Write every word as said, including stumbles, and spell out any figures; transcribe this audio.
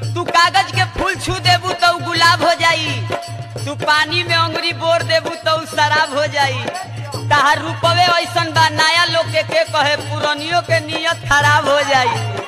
तू कागज के फूल छू देबू तो गुलाब हो जाई, तू पानी में अंगुरी बोर देबू तो शराब हो जाई। तहार रूपवे ऐसन बा नया लोग के, के कहे पुरानियों के नियत खराब हो जाई।